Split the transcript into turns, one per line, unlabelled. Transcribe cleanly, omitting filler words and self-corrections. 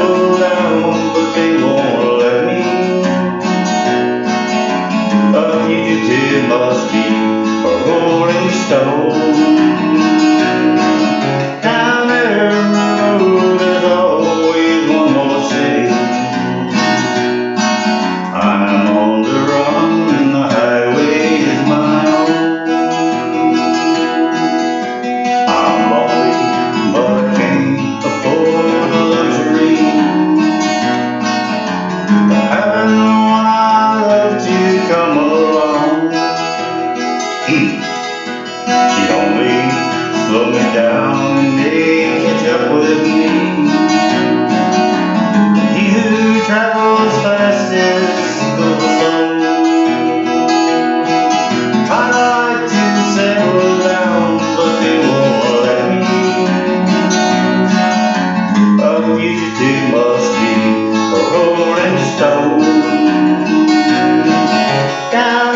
settle down, but they won't let me. A fugitive must be a rolling stone. Down every road there's always one more city. I'm on the run and the highway is my own. I'm lonely, but I can't afford the luxury of having the one I love to come along. She'd only slow me down and they catch up with me. He who travels fastest goes alone. I'd like to settle down, but they won't let me. A fugitive must be a rolling stone. Down